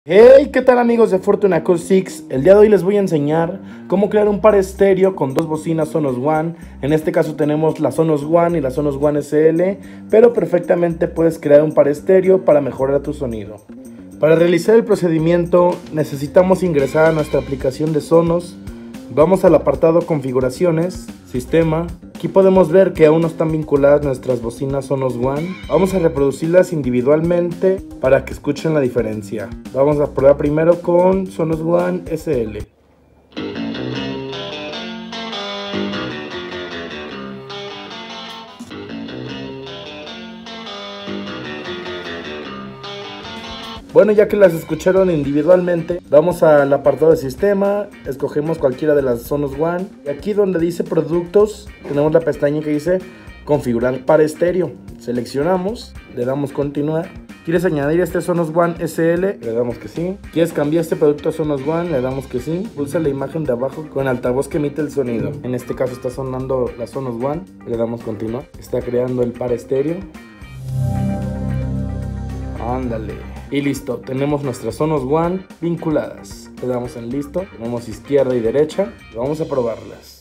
Hey, ¿qué tal amigos de Fortune Acoustics? El día de hoy les voy a enseñar cómo crear un par estéreo con dos bocinas Sonos One. En este caso tenemos la Sonos One y la Sonos One SL, pero perfectamente puedes crear un par estéreo para mejorar tu sonido. Para realizar el procedimiento necesitamos ingresar a nuestra aplicación de Sonos. Vamos al apartado Configuraciones, Sistema. Aquí podemos ver que aún no están vinculadas nuestras bocinas Sonos One. Vamos a reproducirlas individualmente para que escuchen la diferencia. Vamos a probar primero con Sonos One SL. Bueno, ya que las escucharon individualmente, vamos al apartado de sistema, escogemos cualquiera de las Sonos One. Y aquí donde dice productos, tenemos la pestaña que dice configurar par estéreo. Seleccionamos, le damos continuar. ¿Quieres añadir este Sonos One SL? Le damos que sí. ¿Quieres cambiar este producto a Sonos One? Le damos que sí. Pulsa la imagen de abajo con altavoz que emite el sonido. En este caso está sonando la Sonos One. Le damos continuar. Está creando el par estéreo. Ándale. Y listo, tenemos nuestras Sonos One vinculadas. Le damos en listo, tenemos izquierda y derecha. Vamos a probarlas.